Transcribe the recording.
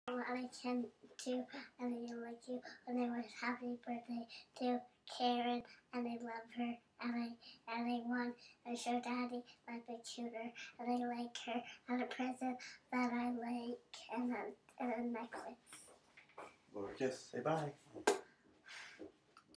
And I can do, and I like you, and I was happy birthday to Karen, and I love her, and I want to show Daddy my big tutor, and I like her, and a present that I like, and a necklace. Blow her a kiss. Say bye.